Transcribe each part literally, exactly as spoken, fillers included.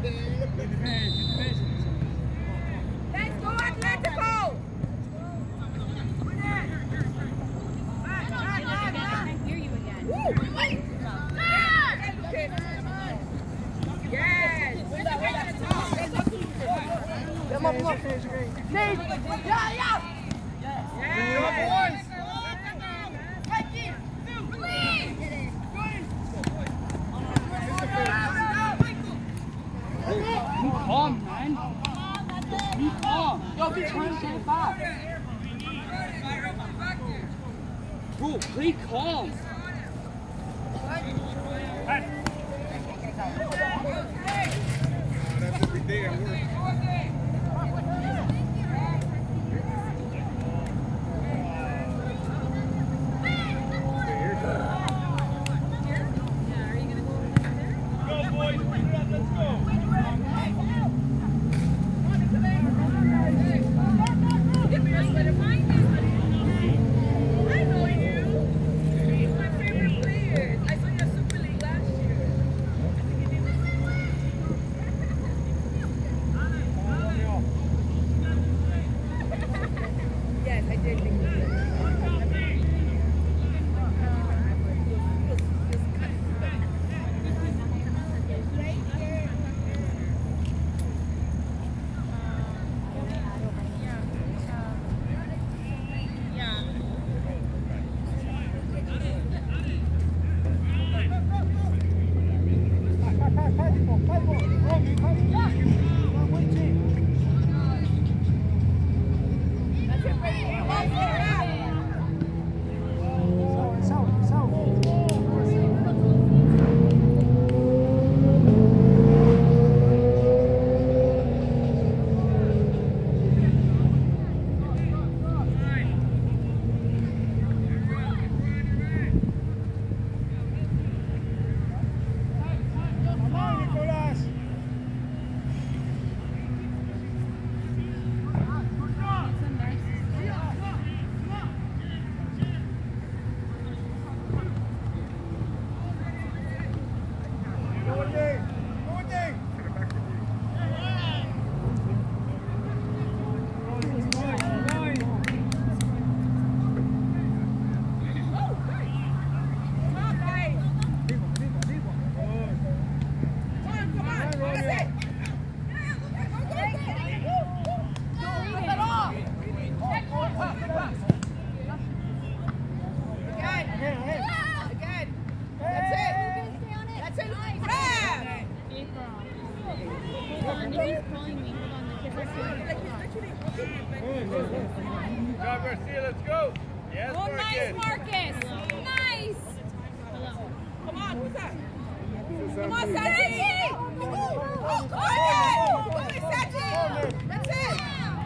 Let's go, Atletico! I hear you again. Yes! Come on, come on. Yeah, yeah! Yes! Be calm, man. Be calm. Yo, be trying to get it back. Bro, play calm. That's every day at work. Garcia, let's go. Yes, Oh, Marcus. nice, Marcus. Nice. Come on, who's that? Come on, Sanji! Oh, go ahead! Go ahead, Sanji! That's it!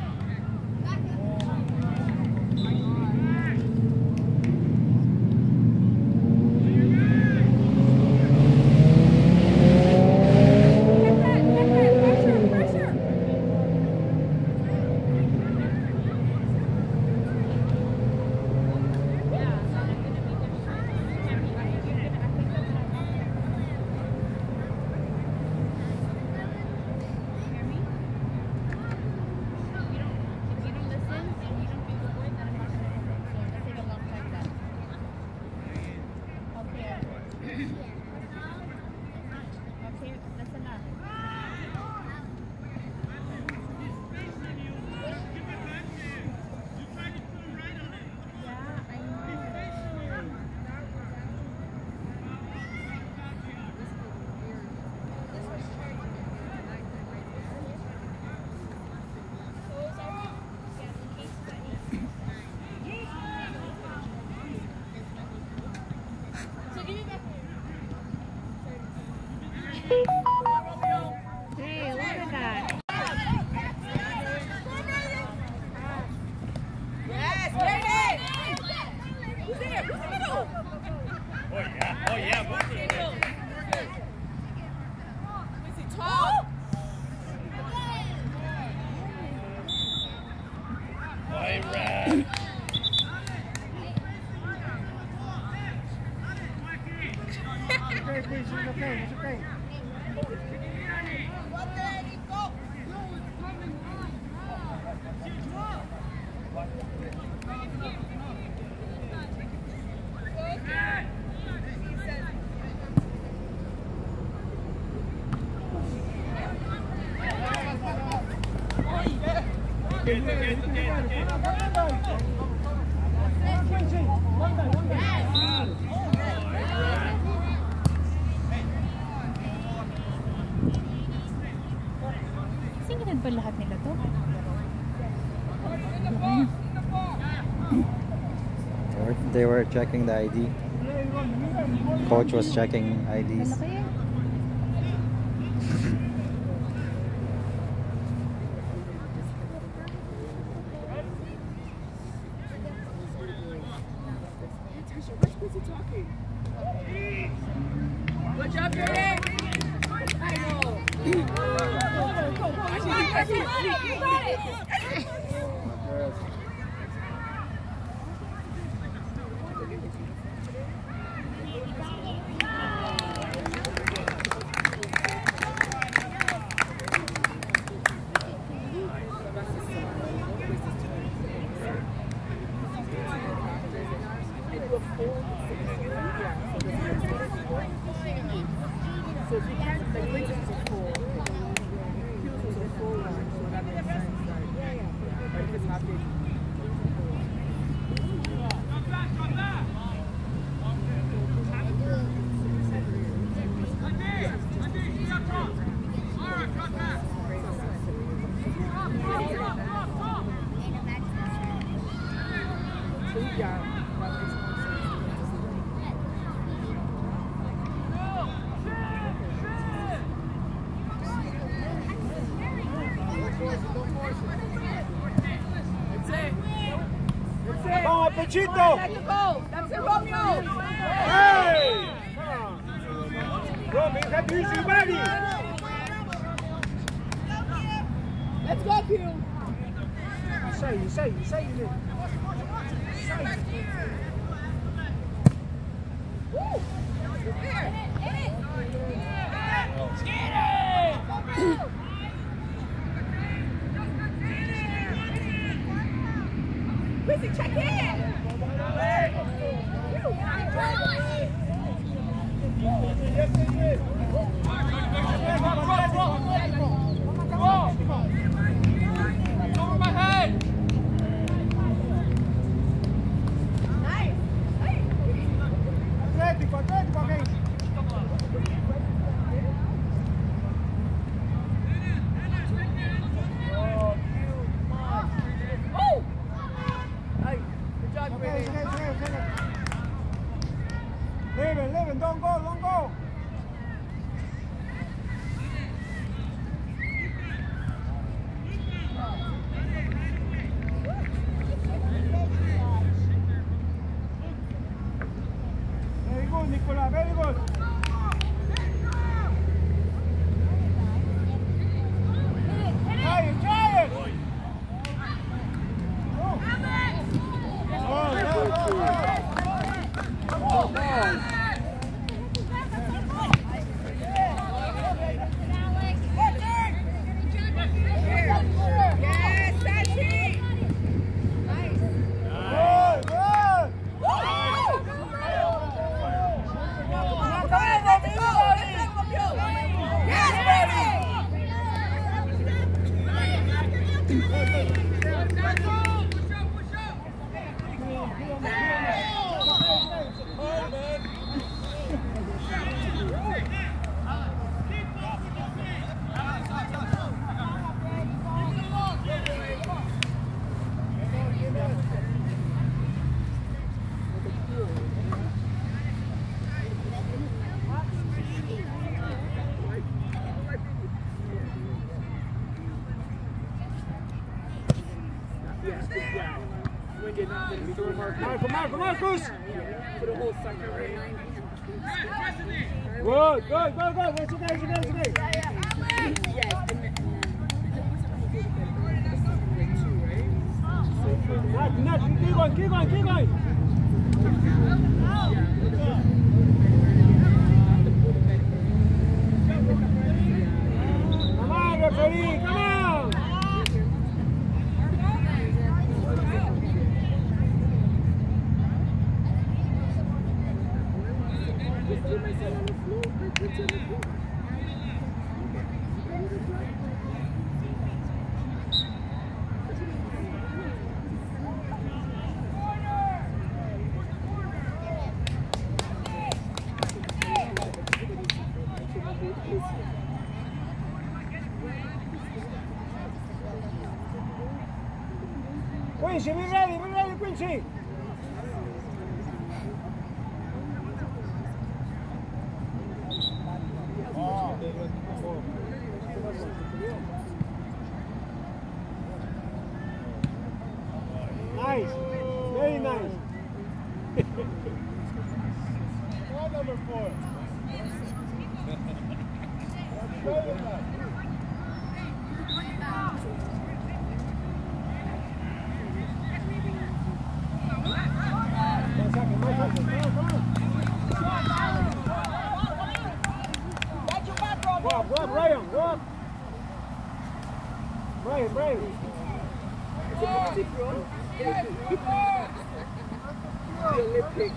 Hey, look at that. Yes, David! Who's there? Who's in the middle? Oh, yeah. Oh, yeah. Move it. Is he tall? All right. Okay, please, it's okay, it's okay. okay, it's okay, it's okay, it's okay. Singilan ba lahat nila to? They were checking the I D. Coach was checking I Ds. Ano kaya? Good job, Yuri. I know. You got it. So if you can't, like, wait till it's a full. Hughes was a full one, so that makes sense. Like, yeah, yeah. But if it's half day, so yeah, that makes more sense. Vamos, Pechito! Let it go. That's it, Romeo. Hey! Come on. Romy, have you easy, buddy? Let's go, Q. You say, you say, you say you did. Woo! Here. Quincy, check in. Over my head! Nice. Atlético, Atlético, okay. Oh! Hey, good job, Okay, Brady. okay, okay, okay. Leave it, leave it, don't go, don't go. Very good, Nicola, very good. Try it, try it. Oh, go, go, go. Oh, no. Yes, Sachi. Nice. Good, good. Go ahead, let it go. Let's go, Romeo. Yes, Marco, Marco, Marcus. For the whole second, right? Good, good, good, good. It's okay, it's okay, it's okay. Yes, and then, right? Not, not, keep going, keep going, keep going. Come on, referee, come on. Quincy, be ready, be ready, Quincy. Nice, very nice. One number four. Go up, go up, Ryan, go up. Brian, Brian. Olympic.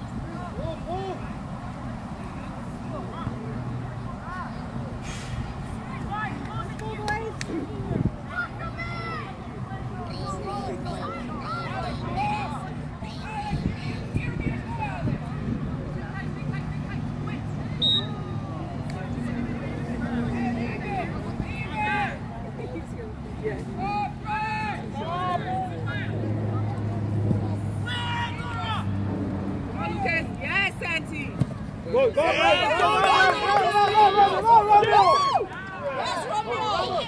Yes, Santi. Go, go, go, go, go, go, go, go, go, go, go. Yes, Romeo.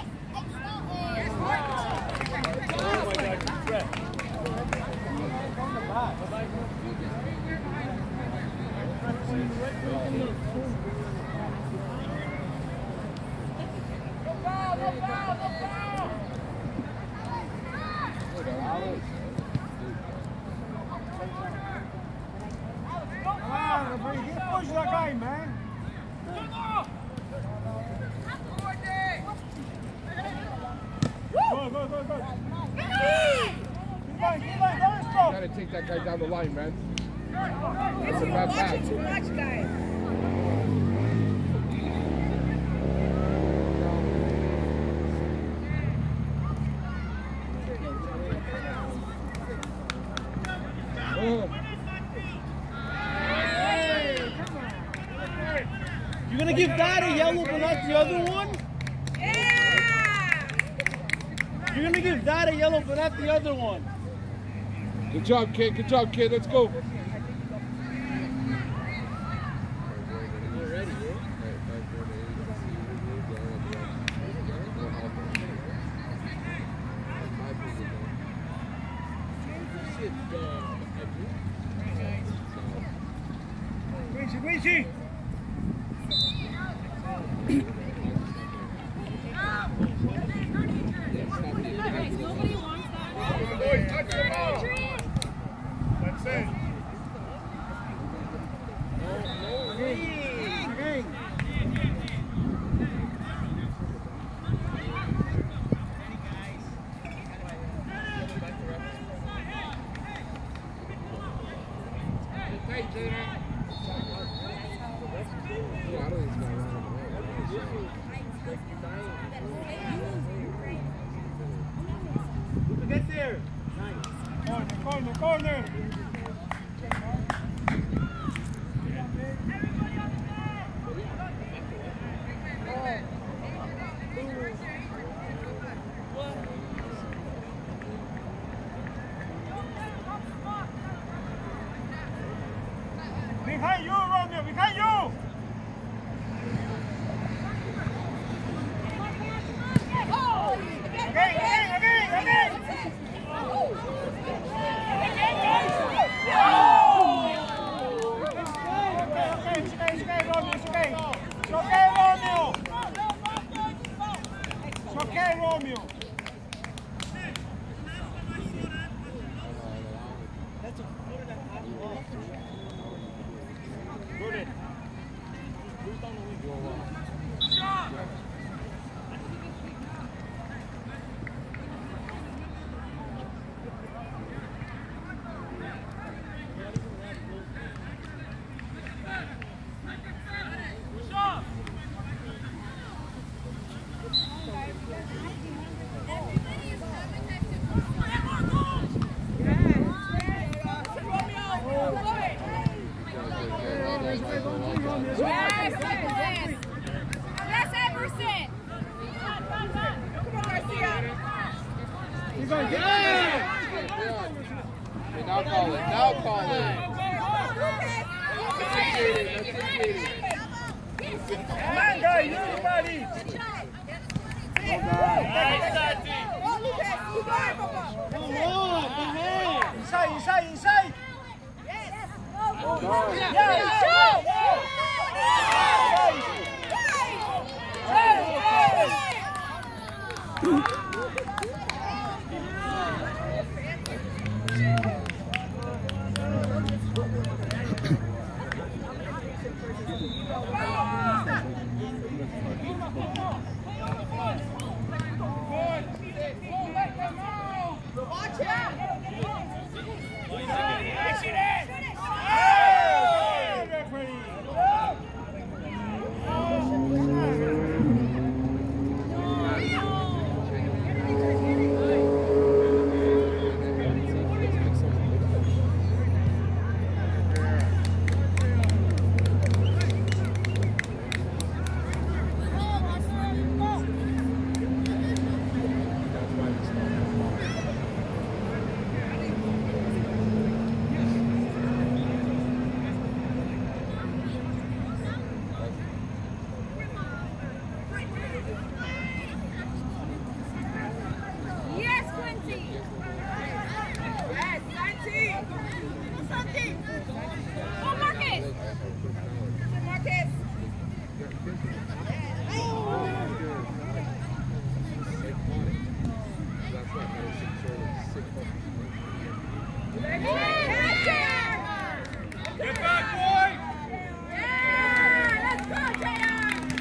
Push that guy, man. Go, go, go, go. Keep going, keep going, don't stop. Gotta take that guy down the line, man. It's you watching too much, guys. You're gonna give that a yellow but not the other one? Yeah! You're gonna give that a yellow but not the other one. Good job, kid. Good job, kid. Let's go. Quincy, Quincy. That's it. Get there. Corner, corner, corner. Behind you, Romeo, behind you! Again, again, again, again! Okay, okay, it's okay, it's okay, Romeo, it's okay. It's okay, Romeo! It's okay, Romeo! Good. He's going, yeah! Okay, now call it. Now call it. That's it, Katie. That's it, Katie. Come on, guys, everybody. Inside, inside, inside. Yes. Watch out! Yes, Quincy! Yes, Quincy! Go, Marcus! Marcus! Get back, boy! Yeah! Let's go, Taylor!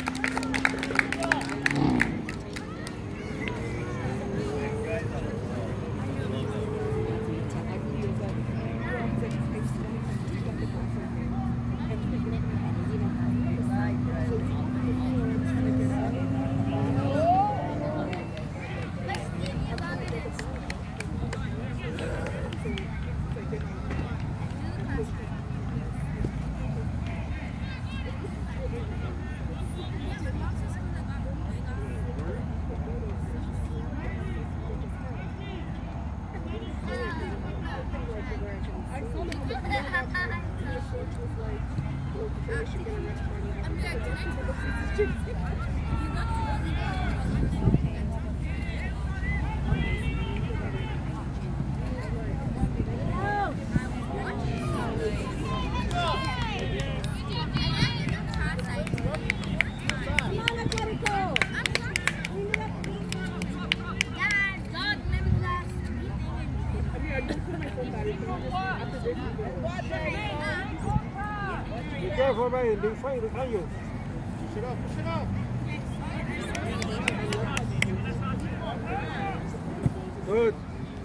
Be careful, man. Be afraid to tell you. Push it up, push it up. Good.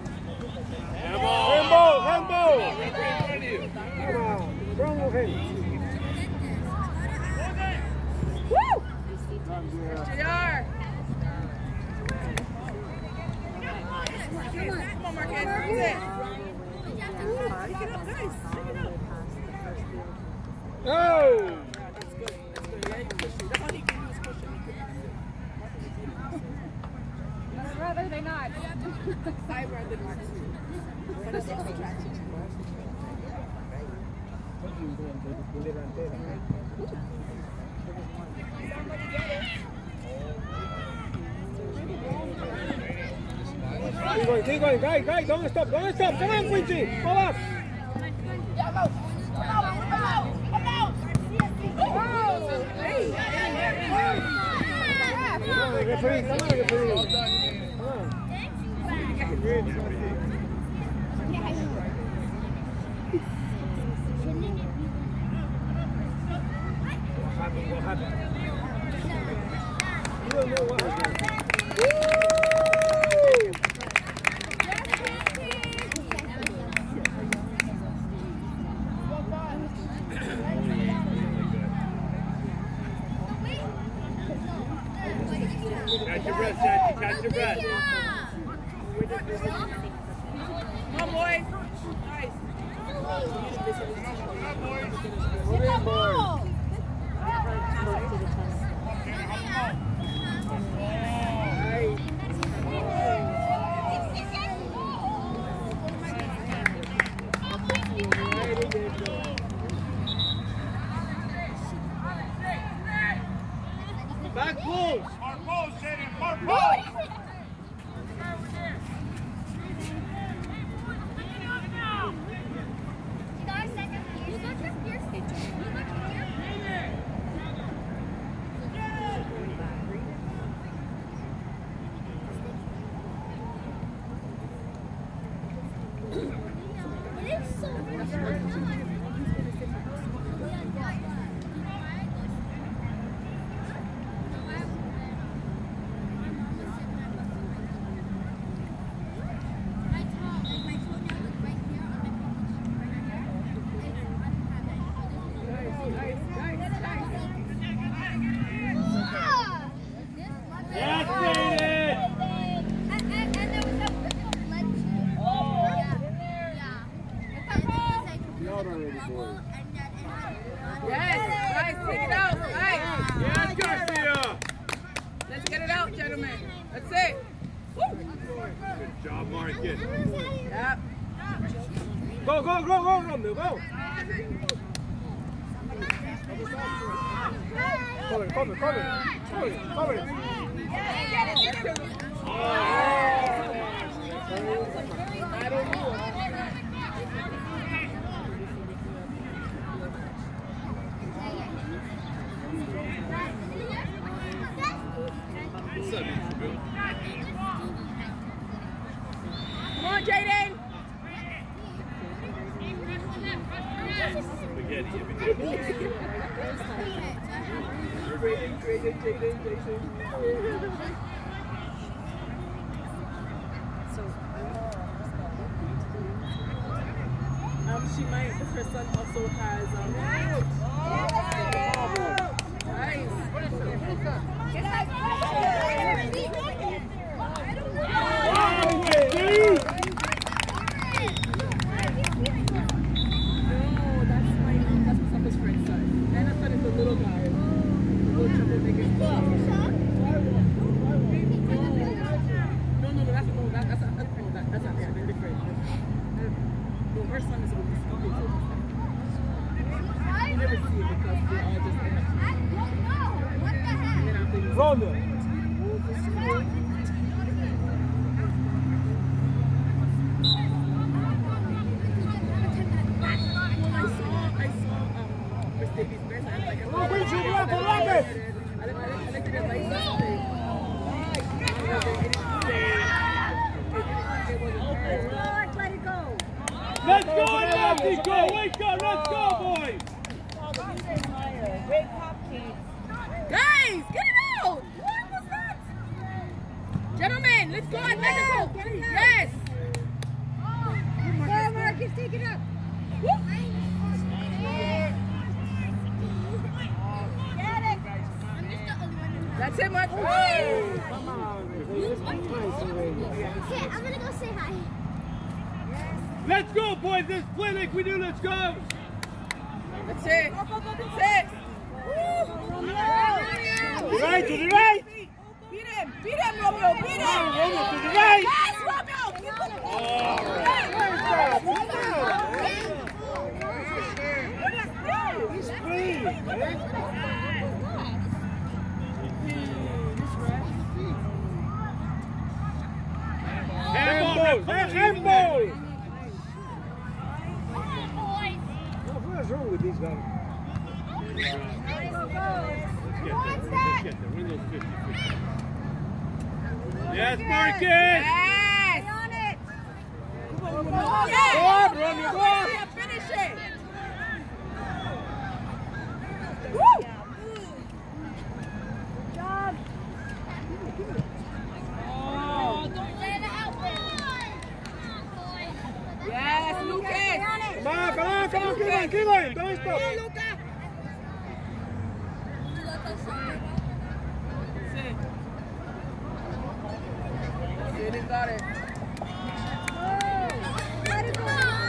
Rainbow, Rainbow. Come on, strong with him. Woo! J R! Come on, Marcus. That's it. Pick it up, nice. Pick it up. Oh! That's good. That's good. Yeah, you can push it. That's all he can do is push it. I'd rather they not. I'd rather not. But it's extra traction. Somebody get it. Keep going, keep going, guys, guys, don't stop, don't stop, come on, Quincy, go up! Come on, referee, come on, referee. Come on. Good. What happened, what happened? You don't know what happened. Woo! Catch your breath, Santi. Catch your breath. Come on, boys. Nice. Come in, boys. gentlemen. That's it. Woo. Good job, Marcus. Yep. Go, go, go, go, Romeo, go. Cover, cover, cover. Cover, cover. Come on, Jaden. Um, she might, because her son also has um. Nice. Little guy. Little troublemaker. No, no, no, that's no, that, that's not, that's no, that, that's not there. They're different. No, her son is with this company. You never see it because they're all just in a Romeo. Let's go, Lefty, go, wake up, let's go, boys! Guys, get it out! What was that? Gentlemen, let's go Atletico! Yes! Go, Marcus, take it up! Woo. Get it! That's it, Marcus! Come on, Okay, I'm gonna go say hi. let's go, boys, this clinic we do, let's go! That's it! That's it! Woo. To the right, to the right! Beat him! Beat him, Romeo! Beat him! Come on, Romeo, to the right! Yes, Romeo! He's free! Handball! Handball! What's wrong with these guys? Yes, Marcus! Yes! On it. Come on, Go on, Romeo, go on! finish it! Woo! Good job. Yes, Lucas! Come on, come on, come on, keep on, keep on! Don't stop! That's it. That's it, got it. Let it go.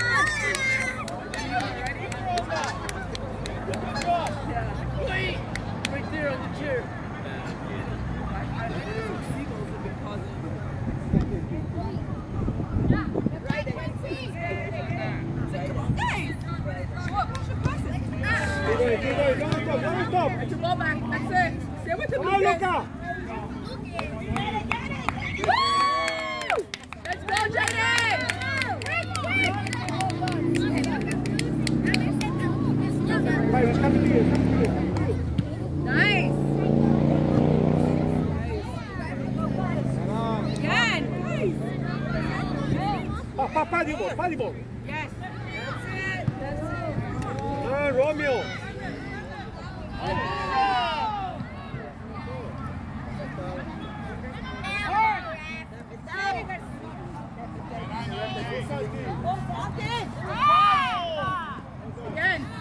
Wait! Right there on the chair. I think some seagulls have been causing. Come on, guys! What? Push your passes. Keep going, keep going, don't stop, don't stop! Get your ball back. That's it. Stay with him, Come on, Lucas. Luca! Woo! Let's go, Jaden! Right, it's coming to you, it's coming to you, it's coming to you. Nice. Come on. Again. Nice. Pa, pa, paddy ball, paddy ball. Yes. That's it. That's it. Come on, Romeo. Again.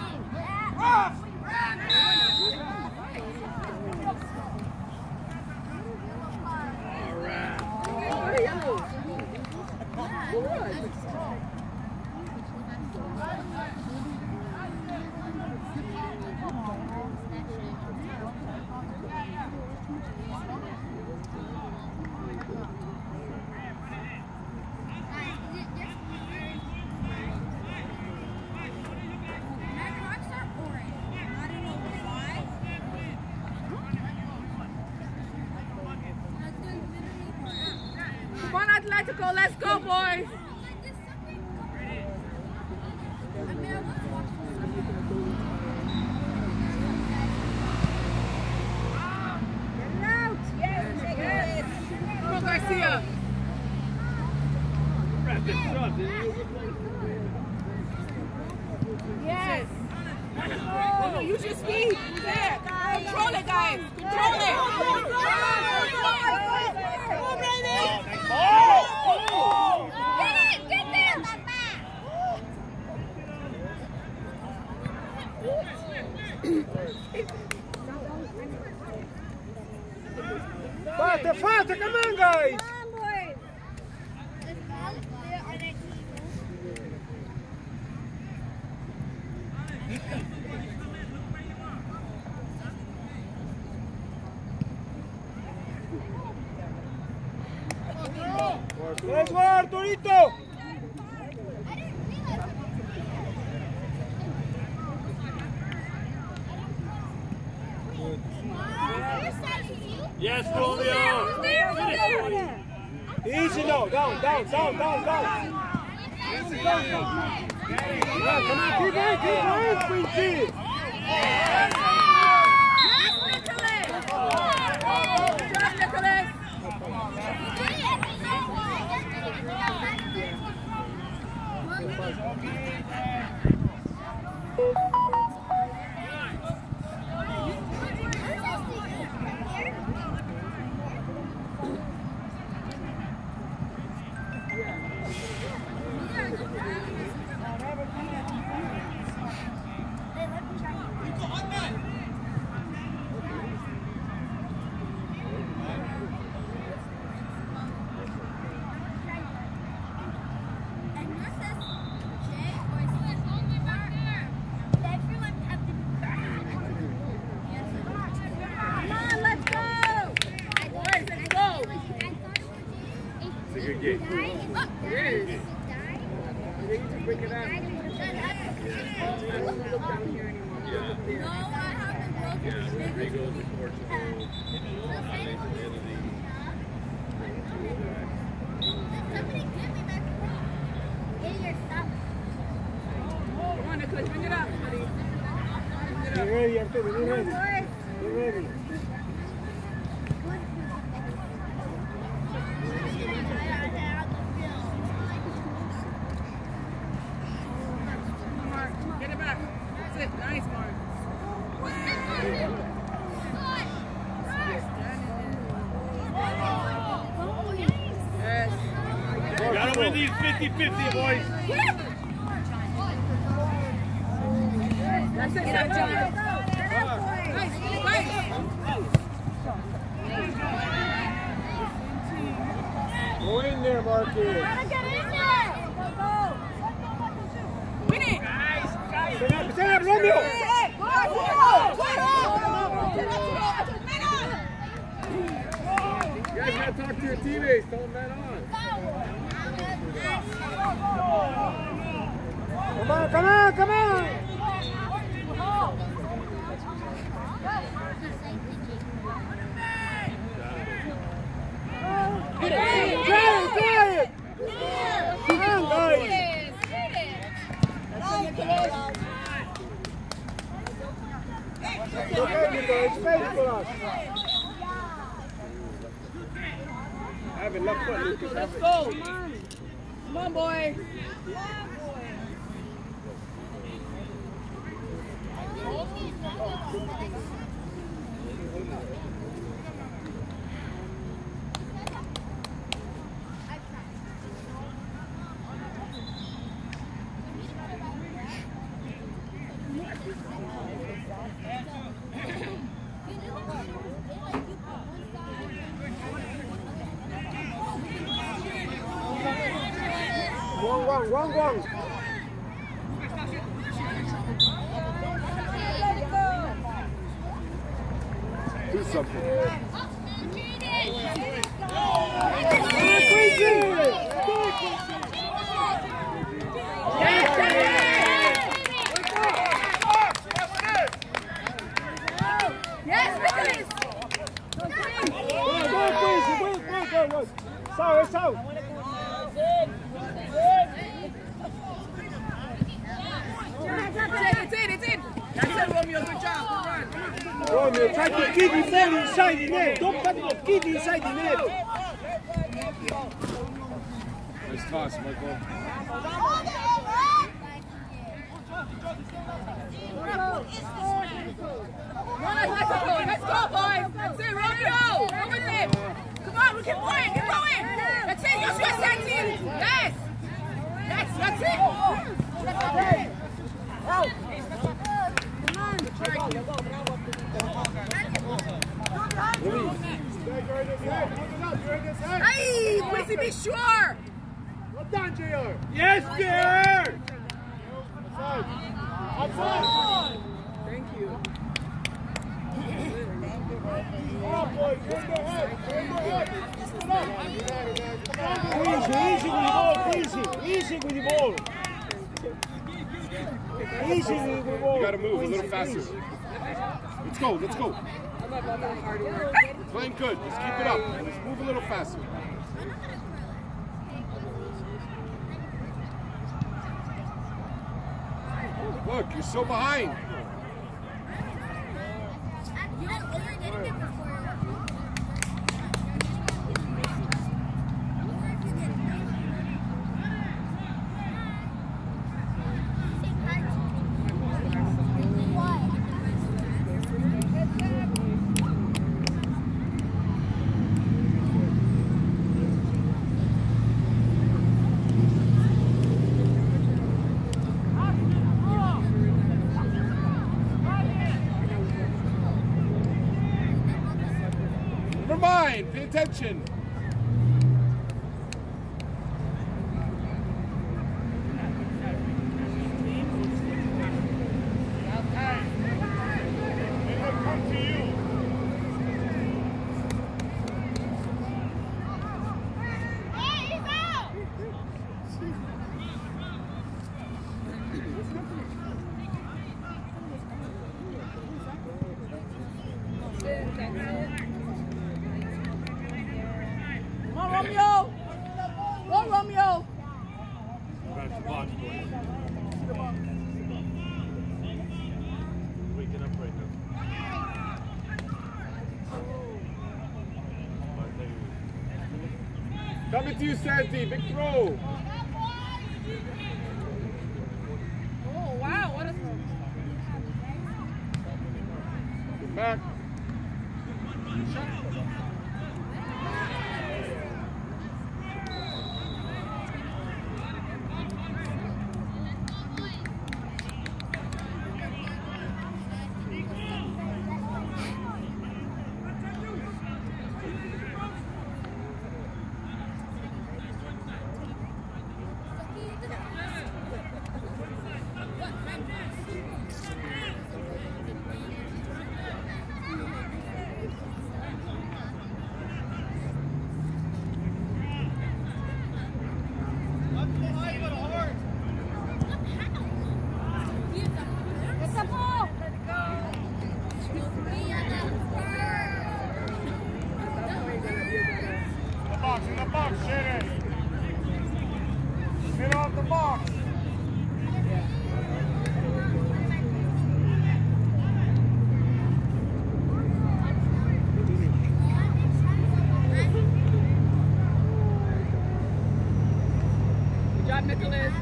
Atletico, let's go, boys. Come on, Garcia. Yes. Oh, no, use your speed. There. Control it, guys. Control it. Get it! Get there! Faster, faster, come on, guys! Come on, boys! Let's go, Arturito! Yes, Romeo. Easy now, down, down, down, down, down. Easy, down, down. Yeah, come on, keep going, keep going, Quincy. Yes, Nicholas. Good job, Nicholas. Get ready, Arturo, get ready. Get ready. Get it back. That's it. Nice, Mark. Yes. Gotta win these fifty fifty, boys. That's it, Sancho. Nice, nice. Go in there, Marcus. Get in there! Win it. Stand up, stand up, Romeo. You guys gotta talk to your teammates. Tell them that on. Come on, come on, come on. Try it, try it. Come on, guys. It's okay, Nico. It's space for us. Have it left foot, Lucas. Let's go. Come on, boy. Wrong, wrong, wrong, wrong. Do something. out, it's out. It's in, it's in. That's it, Romeo. Good job. Good run. Romeo, try to keep the ball inside the net. Don't touch it, keep it inside the net. Nice toss, Michael. Let's go, let's go, boys. That's it, Romeo. Go with it. Come on, we keep going, keep going. That's it, you're sure setting. Yes. Yes, that's it. Hey, Quincy, be sure. Well done, J R. Yes, J Outside. Outside. Thank you. Come on, boys. Turn the head. Turn the head. Easy, easy with the ball. Easy. Easy with the ball. Easy with the ball. You gotta move a little faster. Let's go, let's go. Playing good. Let's keep it up. Let's move a little faster. Look, you're so behind. Pay attention. Romeo! Go, Romeo! Back to box, boys. Waking up right now. Coming to you, Santi. Big throw. Oh, wow. What a throw. Get back. In the box, Shannon. Get off the box. Good job, Nicholas.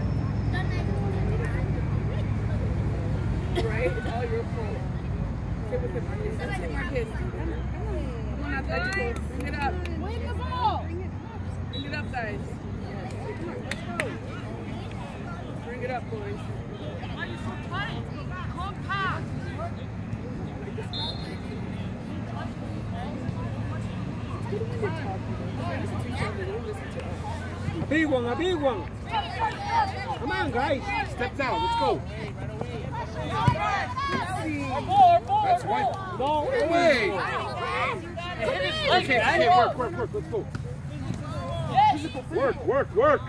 Right? It's all your fault. Sit with him, Marcus. That's it, Marcus. Come on, Atletico. Bring it up. Win the ball. Bring it up, guys. Yes. Come on, let's go. Bring it up, boys. Why are you so tight? Come pass. A big one, a big one. Come on, guys. Step down. Let's go. That's white. No way. Okay, okay, work, work, work. Let's go. Work, work, work.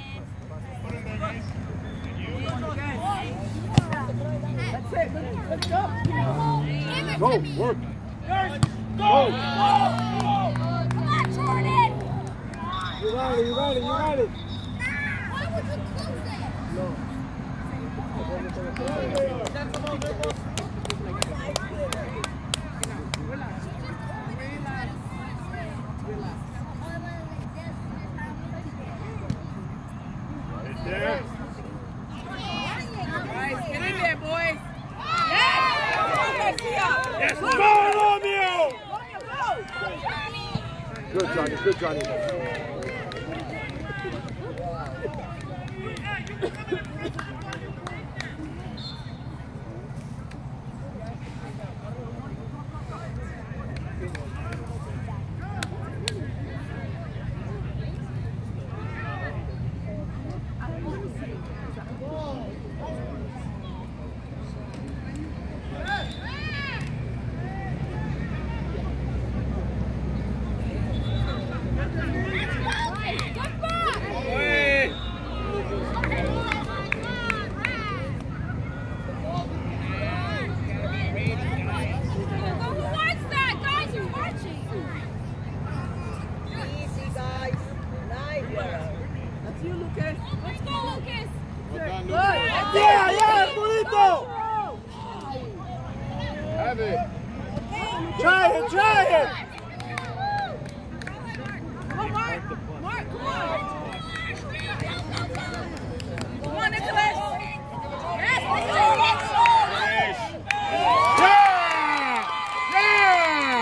That's it. Let's go. Go, work. Go! Go! Come on, Jordan! You got it, you got it, you got it. Why would you close it? No. There. Guys, get in there, boys. Yes! Yes, Go, Romeo! Good, Johnny. Good, Johnny. Yeah, yeah, Pulito! Have it. Try it, try it! Come on, Mark. Mark, come on. Come on, Nicholas. Yes, Nicholas. Yeah! Yeah!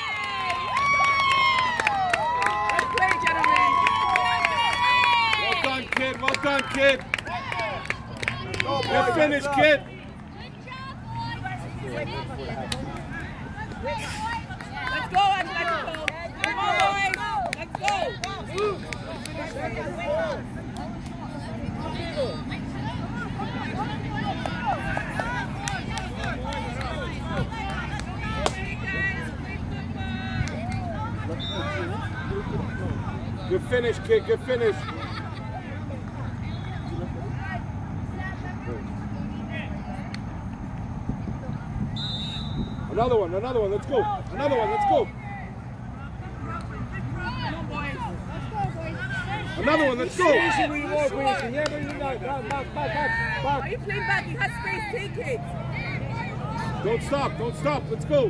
Let's play, gentlemen. Well done, kid. Well done, kid. Good finish, kid. Let's go, Atletico. Come on, boys. Let's go. Good finish, kid. Good finish. Another one, another one, let's go. Another one, let's go. Another one, let's go. Easy with your wings. Never you know. Back, back, back, back. Are you playing back? You have space. Take it. Don't stop, don't stop, let's go.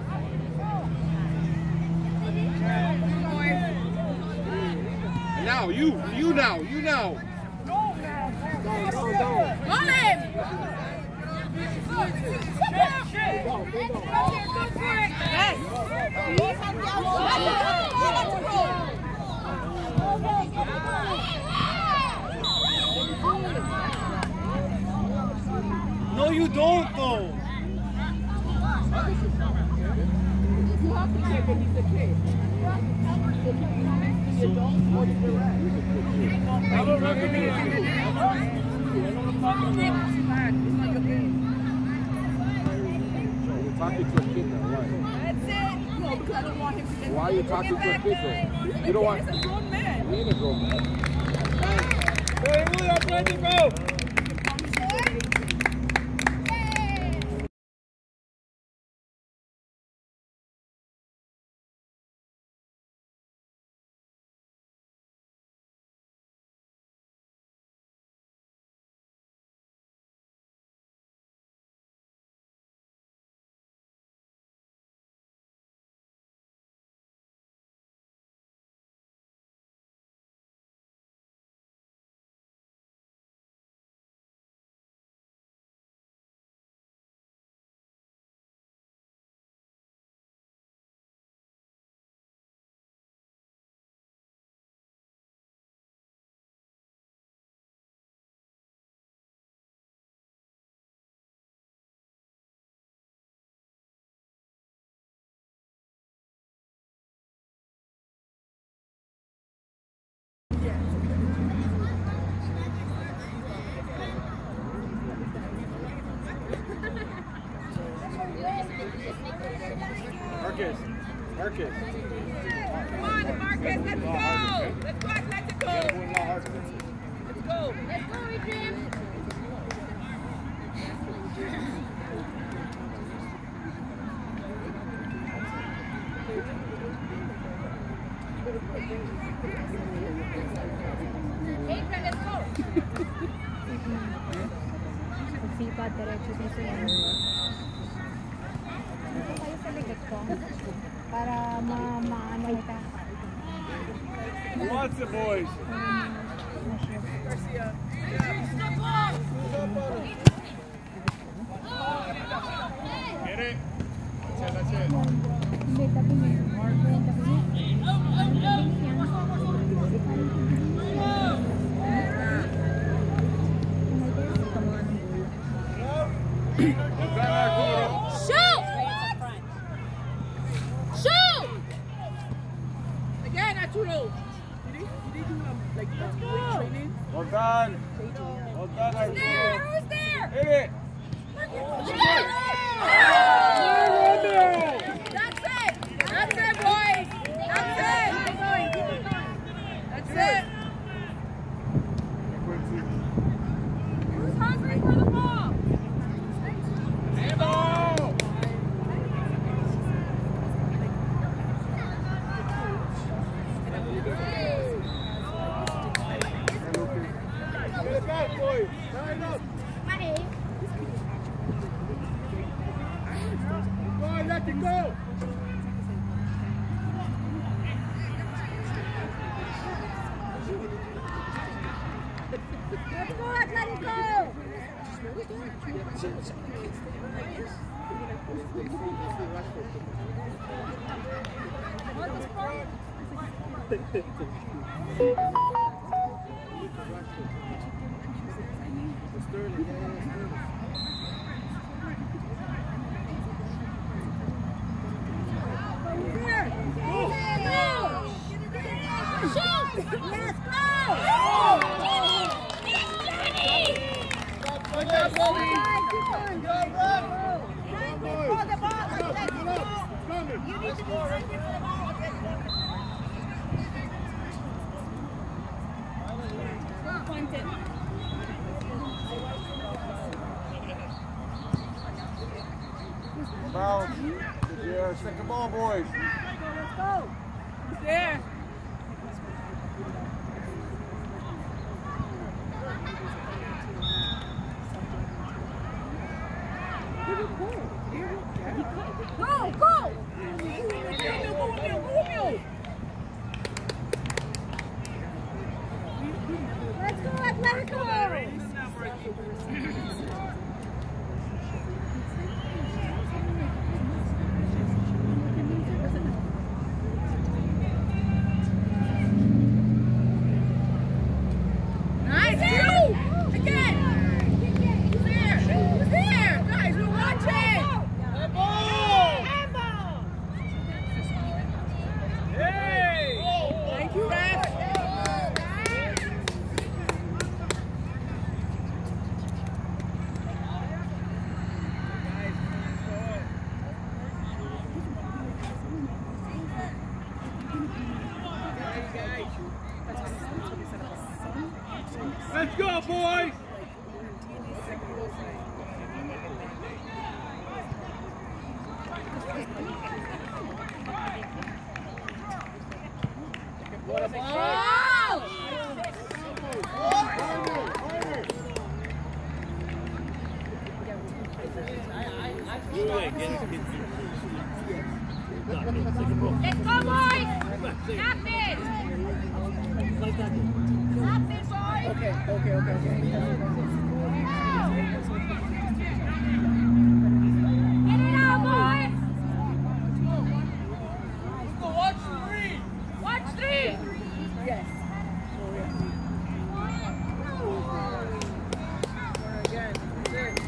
And now, you, you now, you now. Down, down, down. Call him. Yes. No, you don't, though. You have to check if he's a kid. You don't want to do that. I don't recommend it. It's not your game. You're talking to a kid now, why? That's it. No, because I don't want him to get. Why are you talking to a kid though? You don't want. He's a grown man. You ain't a grown man. Hey, William, ready to go. Marcus, Marcus. Come on, Marcus, let's go. Let's go, Atletico. Let's go. Let's go, Adrian. Let's go. lakad diretso dito yan. Dito kayo sa likod ko. Para ma-ano kita. Who wants it, boys? Garcia. Get it? That's it, that's it. Hindi, tabi niya. Tabi niya. Shoot! Shoot! Again, Arturo. Did he, did he do um, like um, weight training? Well done. Well done, Arturo. Who's there? Hit it. That's it! That's it, boys! That's it! That's it! Who's hungry for the ball? Handball. Get it back, boys. Line up. Go on, let it go. Let's go, Atletico! Let's go! Good job, Bobby! You need to be ready for the ball. Bounce. Yeah, second ball, boys. Let's go. He's there. Go, go! Let's go, Atletico! Nice, you! Again! Who's there? Who's there? Guys, we're watching! Thank you, ref. Let's go, boys. What a ball! Let's go, boys! Stop it! Stop it, boys! Okay, okay, okay, okay. Get it out, boys! Watch three! Watch three! Yes. Again, six.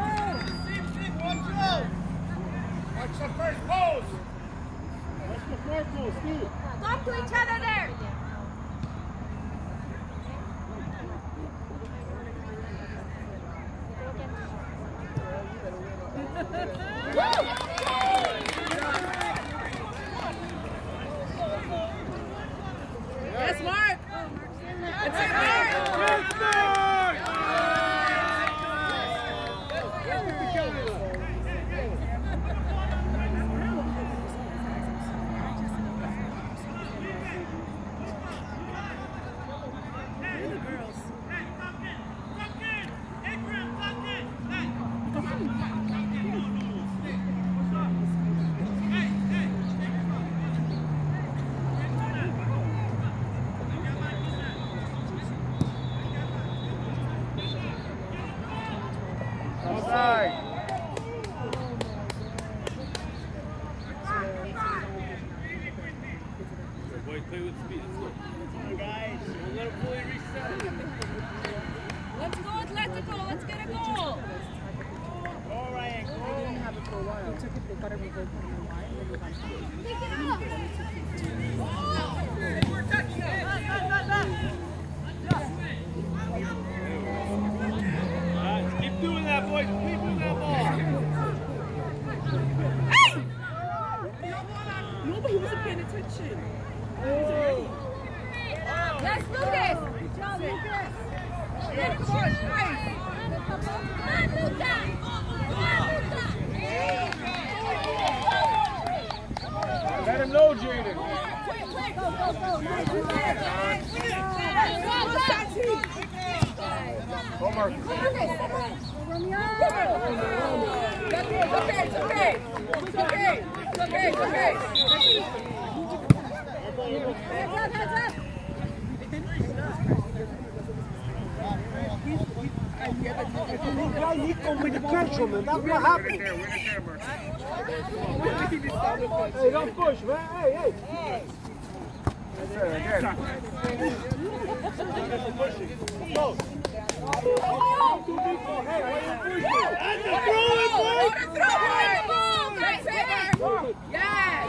Watch the first pose. Watch the fourth pose, too. Talk to each other there! Yes, Mark! That's it, Mark! Keep doing that, boys. Keep doing that ball. Nobody wasn't paying attention. Yes, Lucas. Good job, Lucas. Good push, nice. Come on, Lucas. Let him know, Jaden. Quick, quick, go, go, go. Nice, Homework. It's okay, it's okay. It's okay. It's okay, it's okay. Heads up, heads up. With the pressure, man. That's what happened. Hey, don't push, man. Hey, hey. Again. Go. Yes!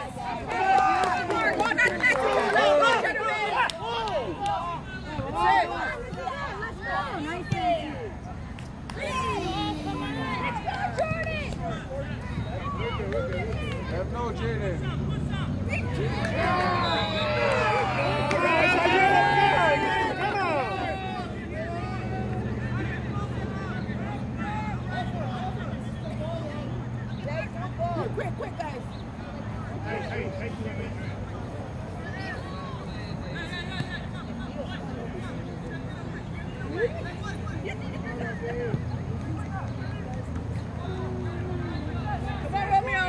Have no Jaden. Quick, quick, guys. Come on, Romeo.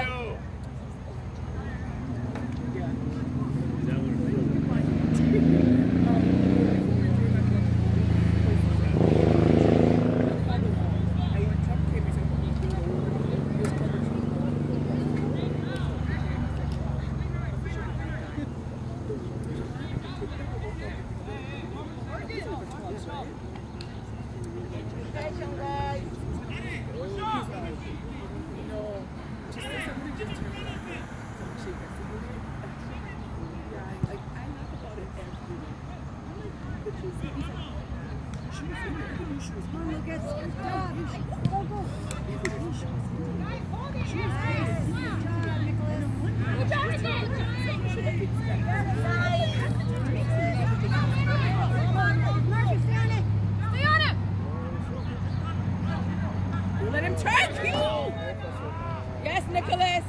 Let him try you. Yes, Nicholas.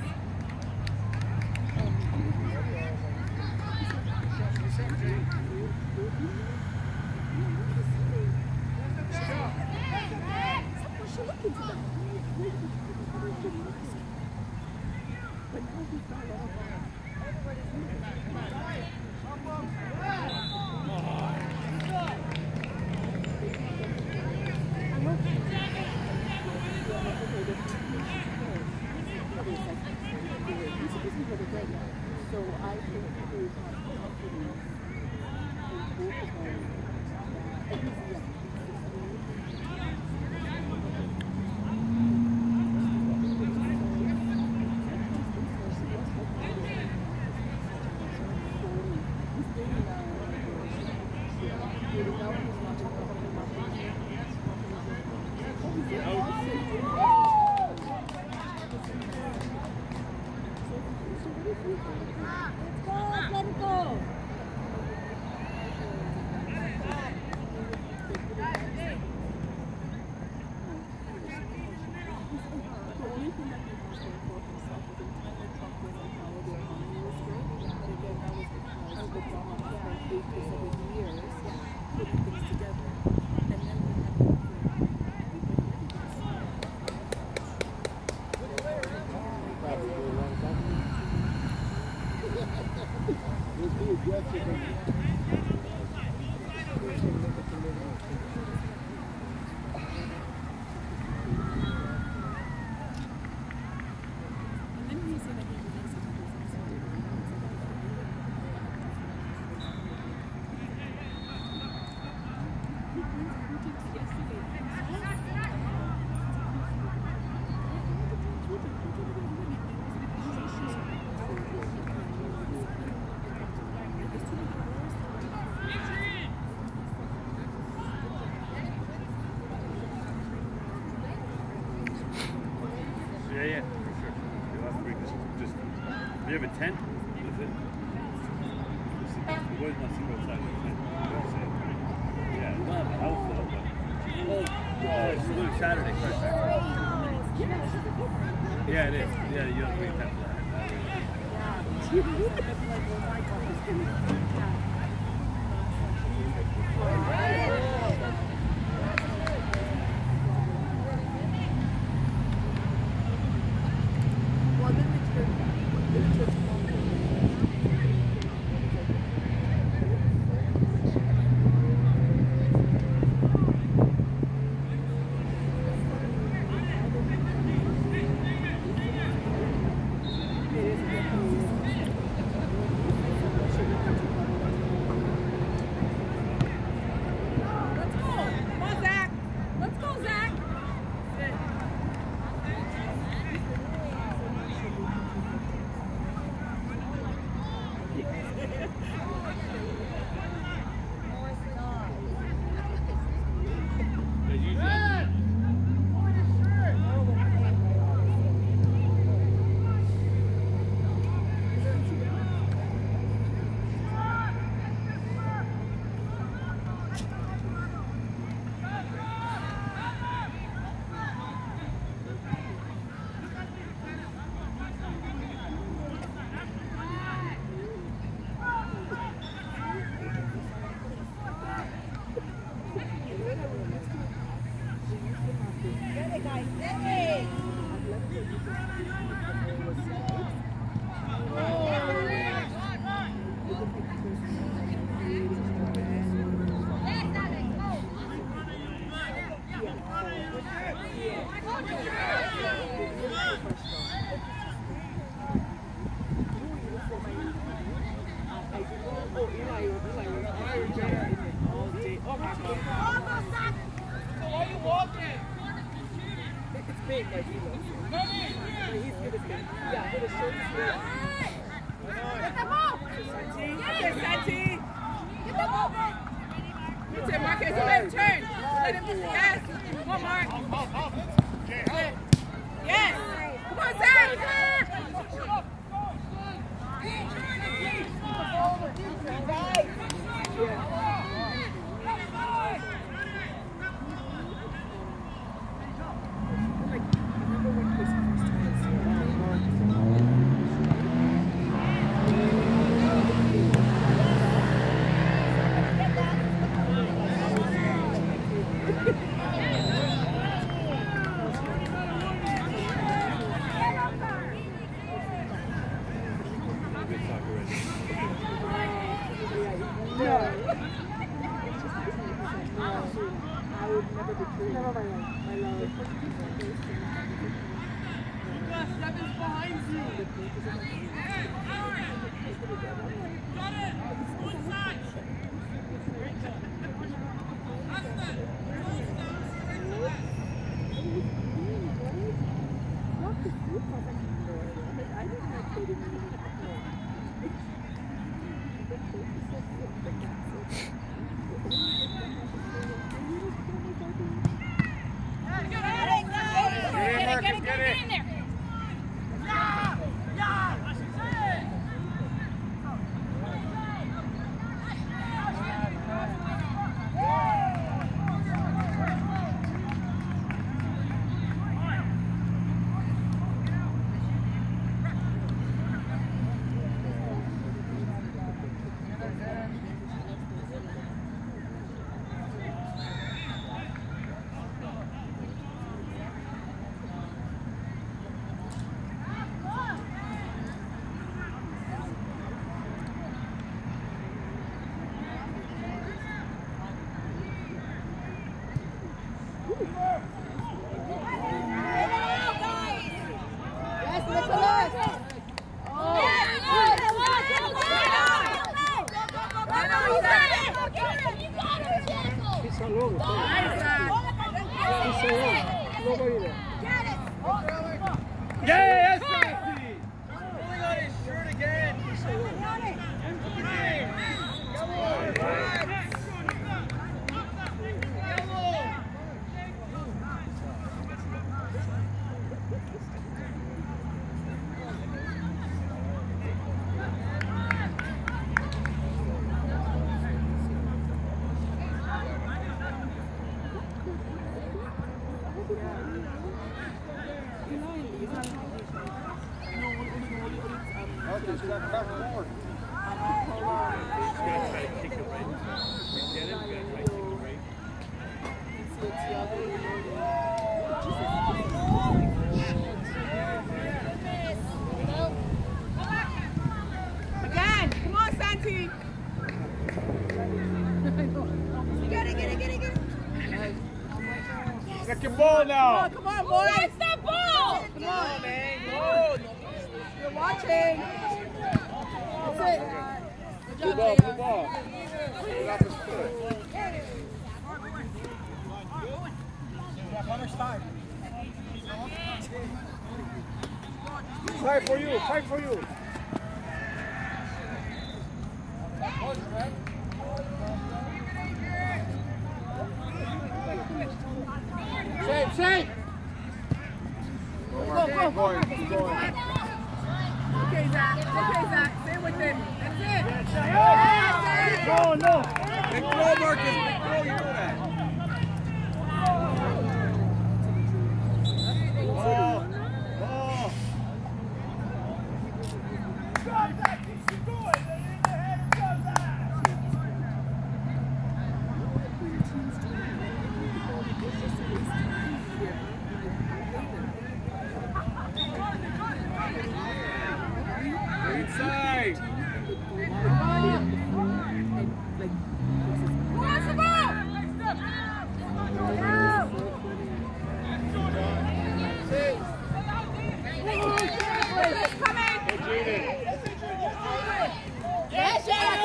you have a tent? Is it? The boys want to go outside the tent. Yeah, not a house though, but. Oh, oh, it's Blue Saturday, correct? Yeah, it is. Yeah, you don't bring tent for that. He's got tough more. He's gonna try to kick it right. Get him, he's gonna try to kick it right. Again, come on, Santi. Get it, get it, get it, get it. Second ball now. Come on, come on, boys. Where's that ball? Come on, man. No, no. You're watching. That's it. Good Blue job, ball, J blue R. ball. Put it off his foot. Fight for you, fight for you. Save, save. Go, go, go. Going, going. Okay, Zach. Okay, Zach. Stay with him. That's it. Yeah. No, no. Big throw, Marcus. Big throw. You know that. Ball. Ball. Inside. Where's the ball? It's coming. Yes, yes.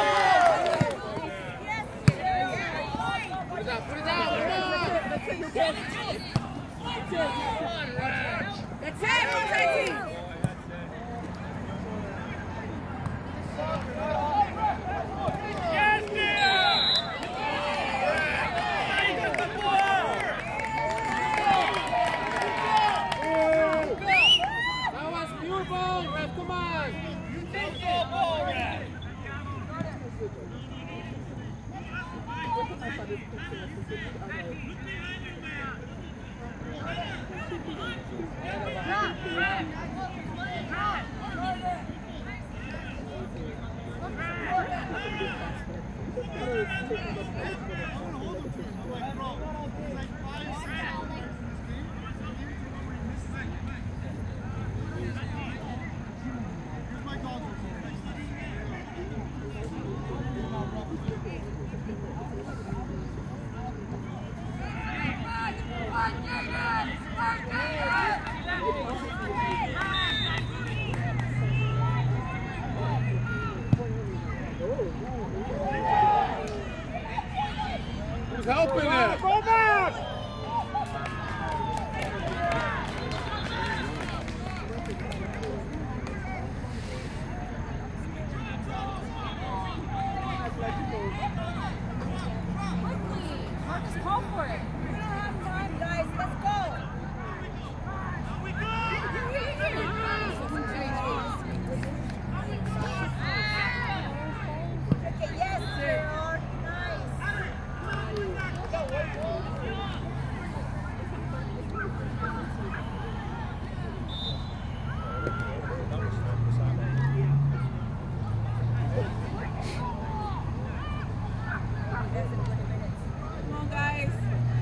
Put it out, put it out. That's it, that's it. That's it, Santi. That was beautiful, Ref, come on. Who's helping him? Go back. Marcus, call for it. We don't have time, guys. Let's go. Okay, yes, sir. Nice. Come on, guys.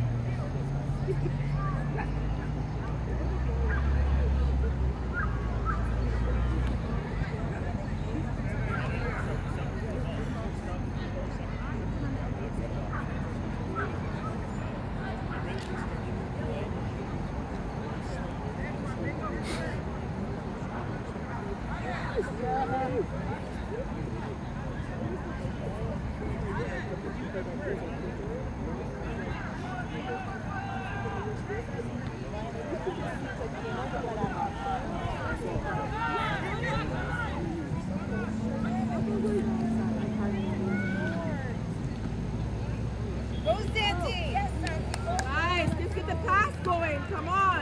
Go, Santi. Yes, Santi. Guys, let's get the pass going. Come on.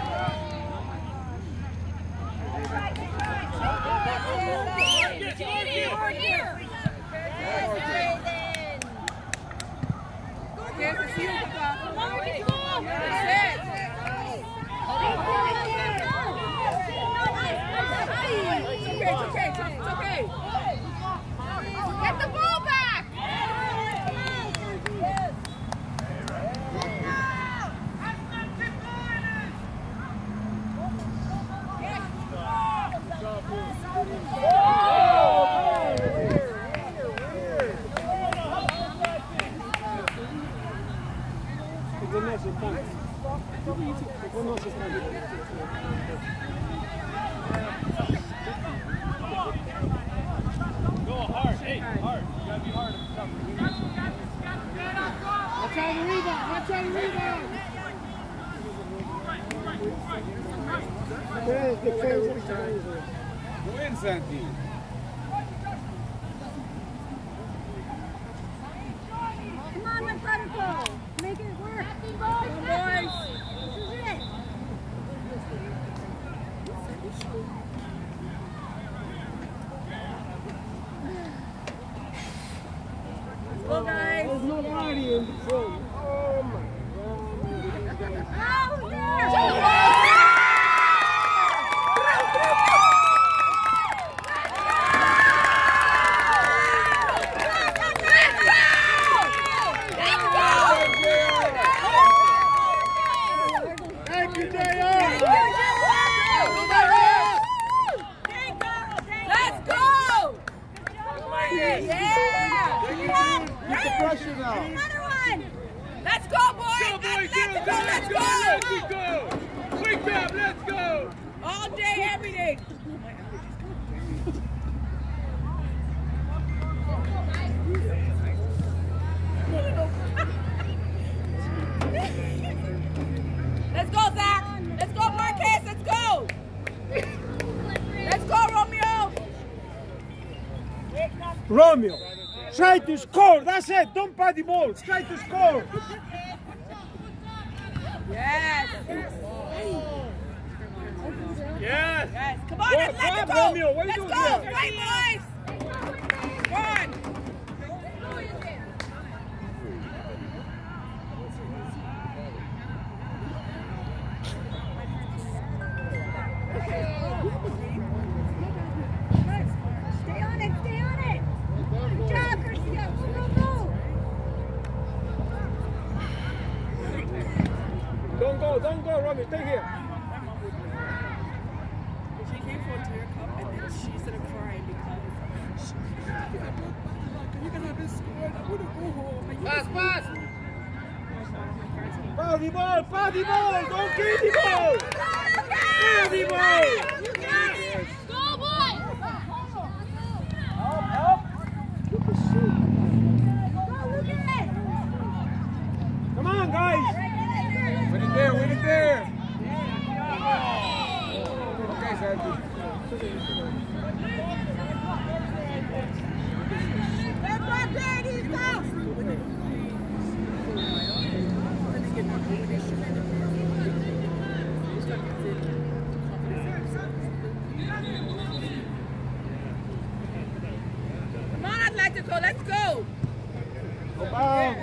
Here's the seal, Papa. That's it. It's okay, it's okay. c'est pas. Oh non, c'est pas. Go hard, hey, hard. You gotta be hard. Watch out the rebound, watch out the rebound. Defense, defense, defense. Go in, Santi. Come on, let's let it go. Make it work. Come boys. This is it. Go, guys. There's nobody in the front. Oh my God. Oh, there. Thank you, J R. Let's go! Yeah! Keep the pressure now. Another one. Let's go, boys! Go, boys, Let's go, go! Let's go, go! let's go! Quick job, let's go! All day, every day. Let's go, Zach. Let's go, Marquez. Let's go. Let's go, Romeo. Romeo, try to score. That's it. Don't pass the ball. Try to score. Yes. Yes! Yes. Come on, Go, let's let go, it go. Romeo, what are Let's you go. doing there? Fight, boys. Come on. Stay on it, stay on it. Good job, Garcia. Go, go, go. Don't go, don't go, Romeo. Stay here. She came for a tear cup and then she started crying because she, you guys have been scored. I want to go home. And you Pass, pass! Pass the ball, pass the ball. Don't kill the ball. Kill the ball. You got it. Go, boy. Help, help. Look at shoot. Go, look at it. Come on, guys. Win it there, win it there! Okay, Santi. Let's go, Daddy. Go. Come on, Atletico, let's go. Go bounce.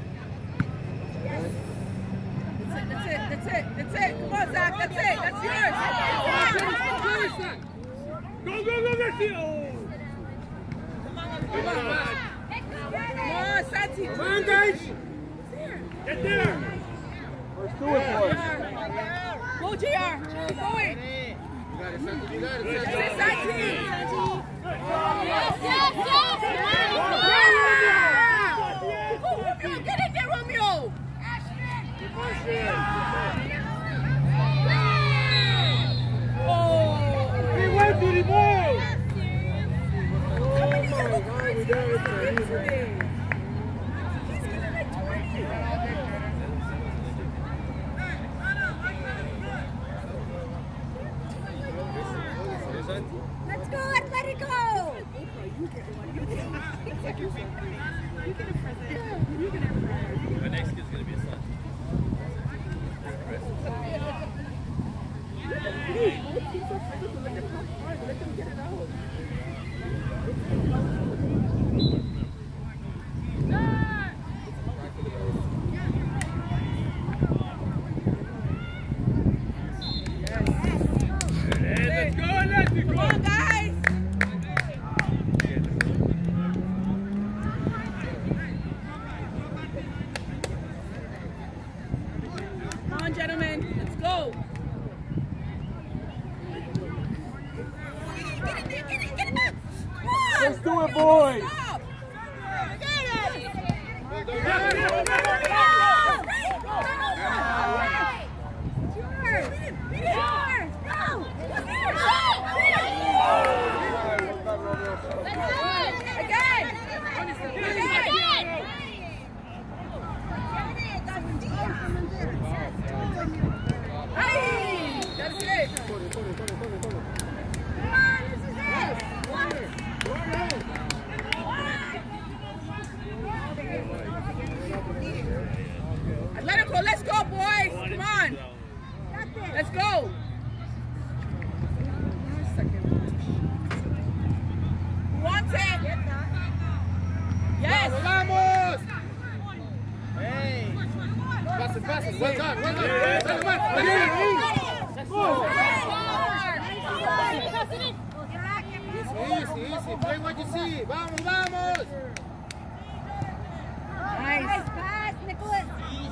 That's it, that's it, that's it. Come on, Zach, that's it, that's yours. Go, go, go, Garcia! Come on, Santi. Come on, guys. Get there! Let's do it, boys. Go, J R. Keep going. You got it, Santi, you got it, That's Santi. it, Santi. Yes, yes, yes. Go, Romeo, get in there, Romeo. Oh. He went to the ball. How many yellow cards did he get today? He's getting like twenty. Let's go, Atletico. Well done, well done. Well done. Easy, easy. Play what you see. Vamos, vamos. Nice pass, Nicholas.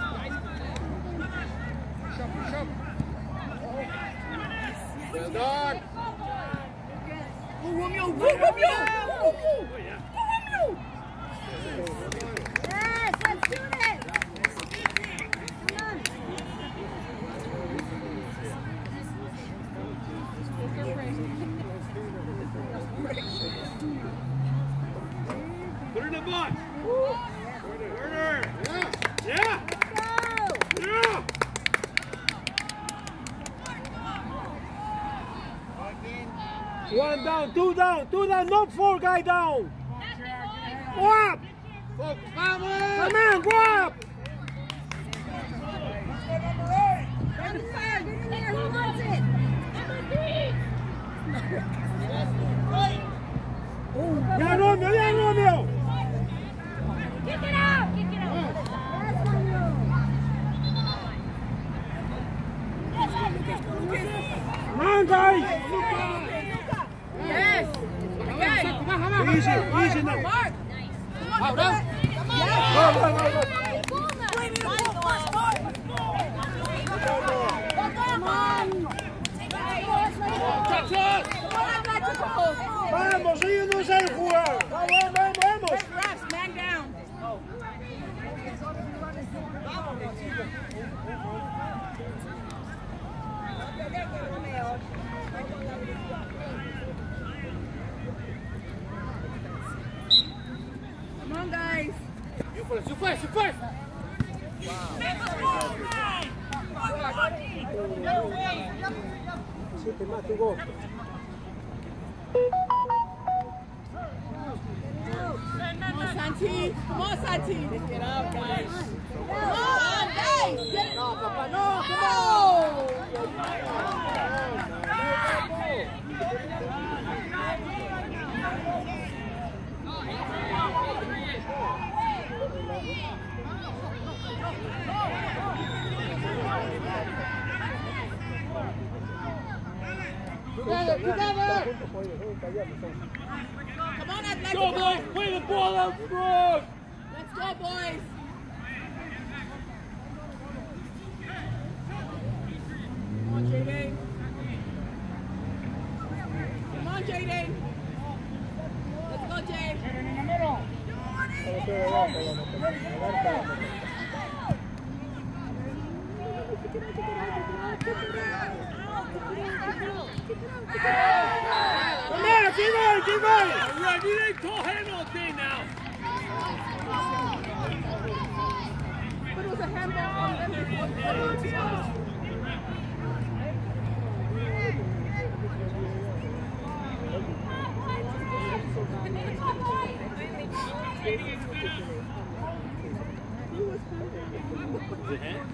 Shop, shop. Well done. Go Romeo, go Romeo! Go Romeo! Yes, let's do this. Put her in the box. Werner. Yeah. Yeah. Go. Yeah. One down, two down, two down, not four guy down. Go up. Focus, vamos. Come on, go up. Get in there, get in there, who wants it? Yeah, Romeo, yeah, Romeo. Kick it out, kick it out. That's Romeo. Come on, guys. Yes! Okay! Easy, easy now. Mark! Come on, go! Go, go, go, go. Come on. Vamos, ellos no saben jugar. Vamos, vamos, vamos. Refs, man down! Come on, guys! You first, you first, you first. Siete más, tu gol. Come on, Santi! Come on, Santi! Get out, guys! Come on, guys! Get it! No, papá, no, come on. Together, together. Come on, Atletico! Go, boys. Play the ball out strong. Let's go, boys! Come on, Jaden! Come on, Jaden! Let's go, Jay! Come on, keep going, keep going. Red, you ain't tall hand all day now. But it was a handball on them. Is it hand?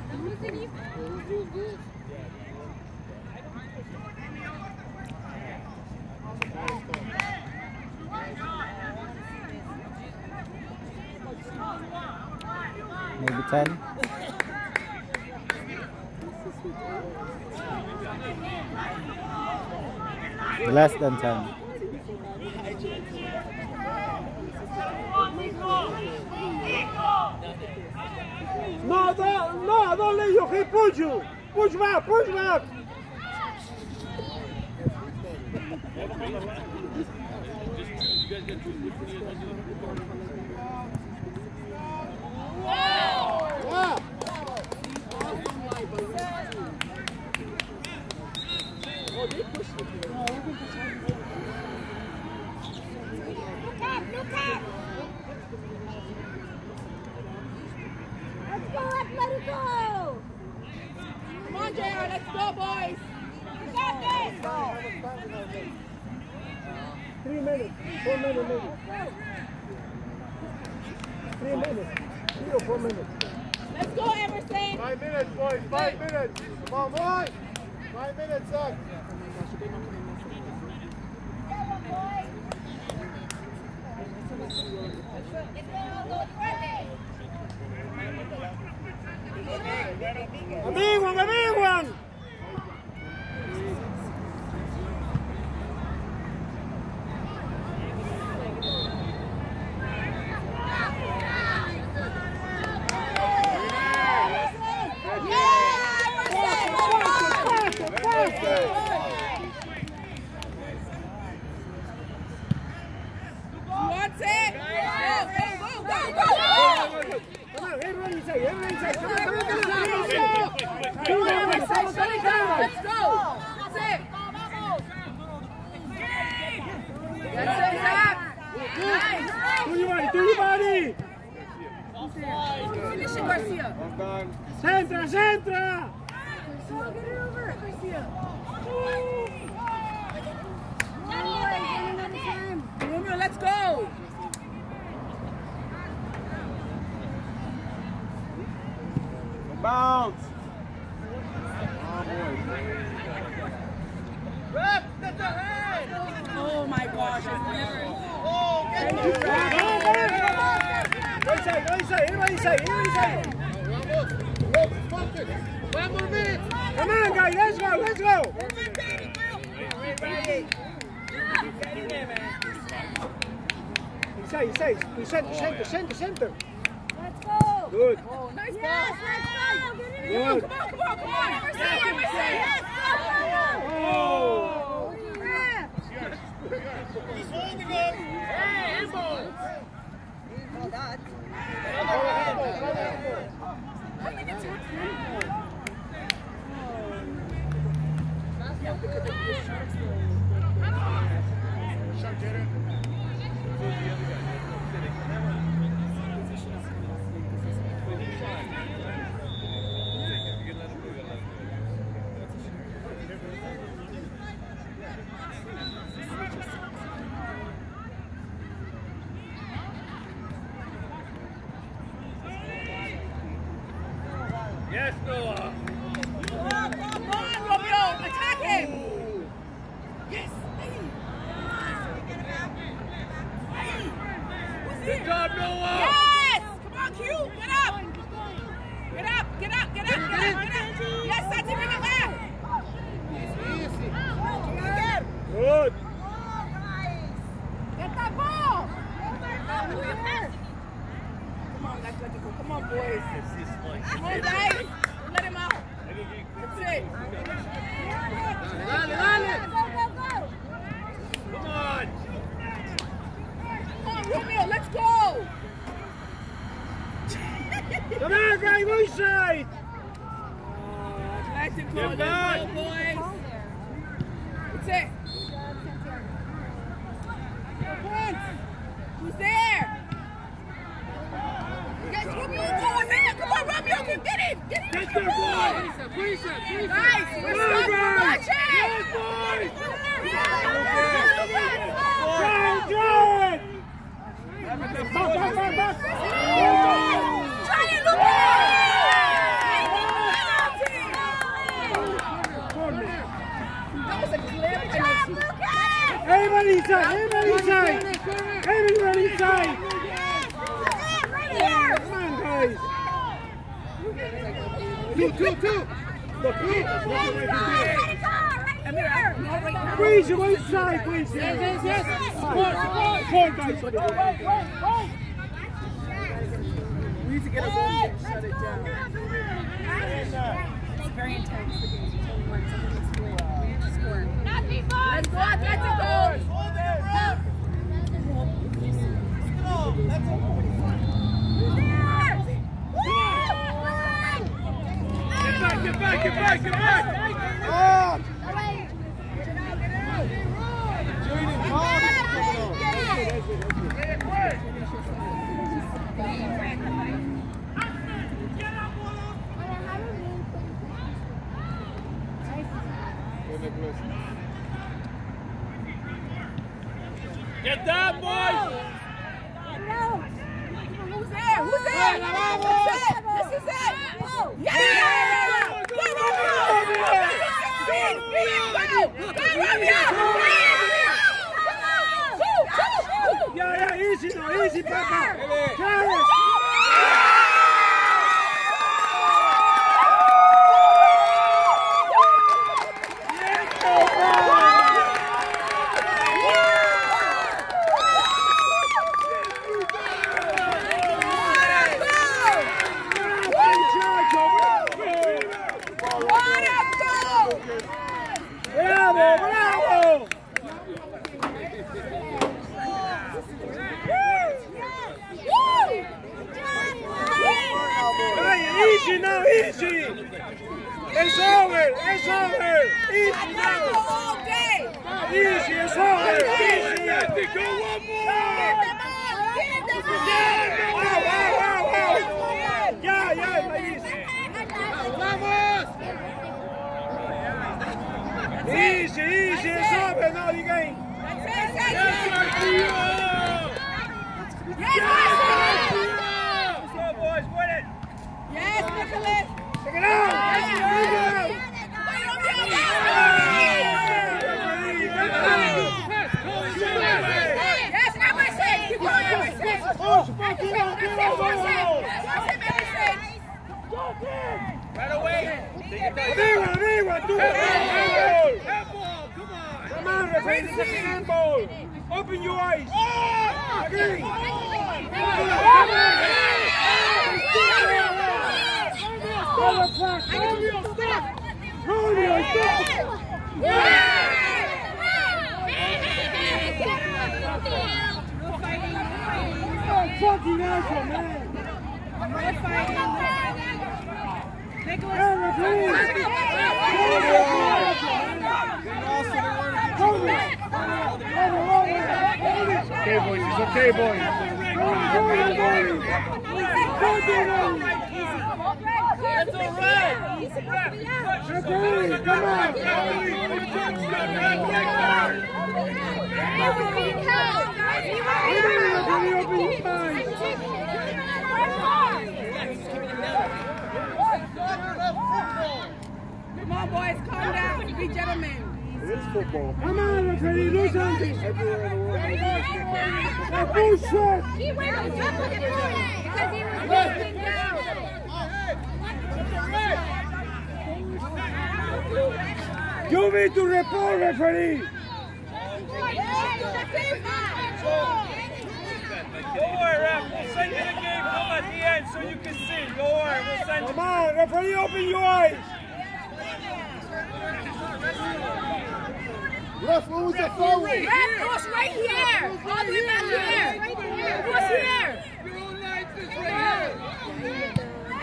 Maybe ten. Less than ten. No, don't, no, don't let your hip push you. Push back, push back. Yeah. Look up, look up. Let's go, Atletico. Come on, J R, let's go, boys! You got this. Three minutes, four minutes maybe. Three minutes, three or four minutes. Let's go, Emerson! Five minutes, boys, five minutes. Come on, boys. Five minutes, son. Let's go, go, Finish it, Garcia. I'm done. Centra, centra! Go, get it over. Garcia. Romeo, let's go. Bounce. Oh my gosh. Go inside, go inside, everybody inside, everybody inside. One more minute. Come on, guys, let's go, let's go. Inside, inside, to center, center, center, center. Let's go. Good. Oh, nice Yes, ball. let's go. Get it in. Good. Come on, come on, come on. Ever say, ever say. Yes, go, go, Oh. go. Crap. He's holding him. Hey, handball. How many times? Yeah, because of the sharks though. Shark, get it. Yes, Noah. Come on, Romeo, attack him. Yes. Good job, Noah. Yes. Come on, Q. Get up. Get up, get up, get up, get up, get up. Yes, Santi, bring it back. Good. Get that ball. Come on, let's let it go. Come on, boys. Come on, guys. Let him out. That's it. Dale, dale. Go, go, go. Come on. Come on, Romeo, let's go. Come on, guys, go inside. Atlantic Get go, let's back. go, boys. That's it. Who's there? Yes, Romeo, go in there. Come on, Romeo, get in. Get in. Get Get the there, ball. boys. Please, please. Guys, we're Come on, stuck. guys. Watch it. Go, go. Back, back, back, back. Try it, Luca. That was a clip. Everybody inside, everybody inside. Everybody inside. Come on, guys. Two, two, two. Look, look. Amira, no, right now. Please, you go inside, please. Yes, yes, yes. Four, four guys. We need to get a goal and shut it down. It's very intense. The game. Totally won. Something needs to win. We need to score. Let's go, Atletico! Get back, get back, get back, get back. Oh. Get that, boys. Who's there? Who's there? This is it. This is it. Yeah! Go, Romeo! Speed, speed, go! Go, Romeo! Two, two, two! Yeah, yeah, easy now, easy, Papa. Carry. Bravo, bravo! Hey, easy now, easy! It's over, it's over! Easy now! All day! Easy, it's over! Easy! Go one more. Wow, wow, wow, wow! two. Handball. Come on, referee, this is a handball. Open your eyes. Again. Romeo, stop. Romeo, stop. Fucking asshole, man. Okay, boys. It's okay, boys. That's all right. Okay, come on. He was being held. He was being held. Come on, boys, calm down. Be gentlemen. It is football. Come on, referee, do something. Everywhere in the world. That bullshit. He went on top of the ball because he was walking down. You need to report, referee. Don't worry, ref. We'll send you the game film at the end so you can see. Don't worry, we'll send you. Come on, referee, open your eyes. Ref, what was that foul? Ref, it was right here. All the way back here. It was here. Your own life is right here.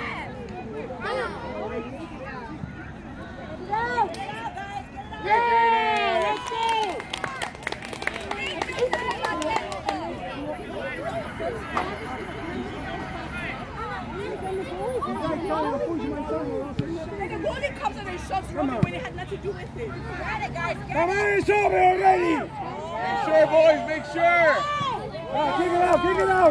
The bowling comes and then shoves Romeo when it had nothing to do with it. Come on, it's over already. Make sure, boys. Make sure. Oh, kick it out, kick it out.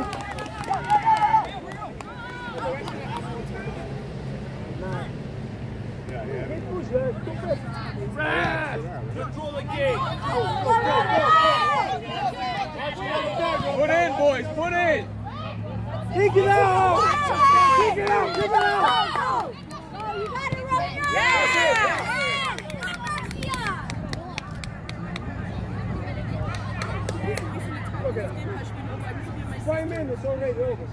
Control the game. Put in, boys. Put in. Kick it out. Kick it out, kick it out. Five minutes already over.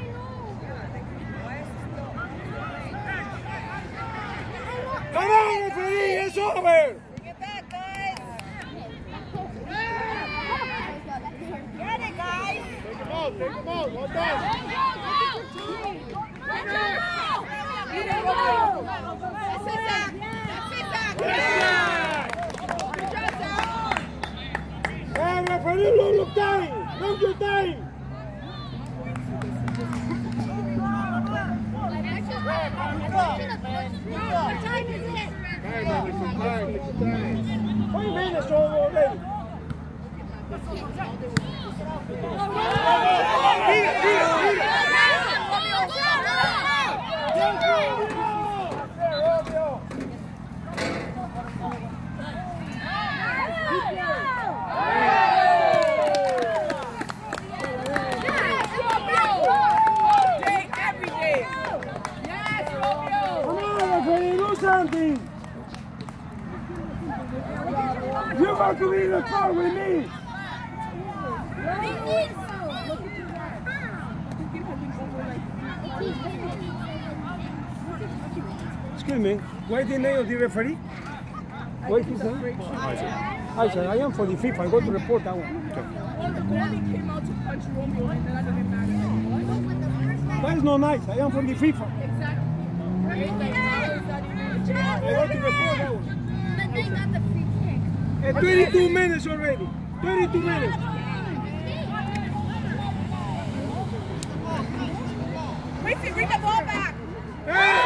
Come on, referee, it's over. Get back, guys. Get it, guys. Take them out. Take them out. One down. Hey, referee, look, look time. Look your time. What time is it? Time, man. It's some time. It's some time. Five minutes over already. Something. You got to be in the car with me. Excuse me, what is the name of the referee? What is his name? I said, I am for the FIFA. I'm going to report that one. Well, the goalie came out to punch Romeo and that didn't matter. That is not nice. I am from the FIFA. Exactly. I want to report that one. But they got the free kick. Hey, twenty-two minutes already. twenty-two minutes. Wait, bring the ball back. Hey,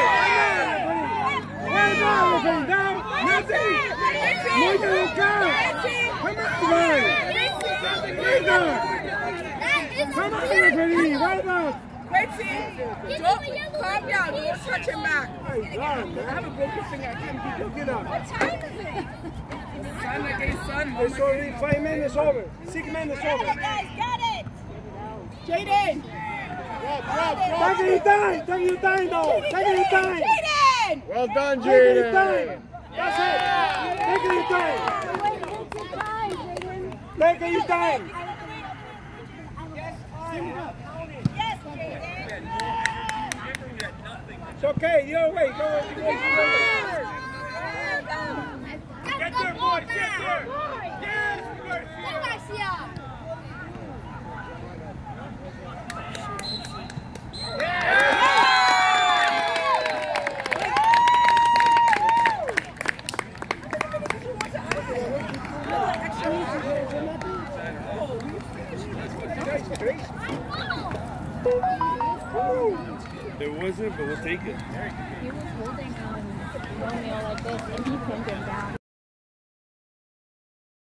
come on, referee. Down. Nothing. No te lo cago. Come on, guys. Right now. Come on, referee. Right now. Wait, see. Don't calm down. Don't touch him back. I have a broken finger. I can't beat you. Get up. What time is it? Son against son. It's already five minutes over. Six minutes over. Get it, guys. Get it. Jaden. Drop, drop, drop. Take your time. Take your time, though. Take your time. Jaden. Well done, Take your Jaden. time. That's it. Take your time. Take your time. It's okay. The other way. Go away. Go away. Get there, boys. Get there. Yes, Garcia. There wasn't, but we'll take it. He was holding um, Romeo like this, and he pinned him down.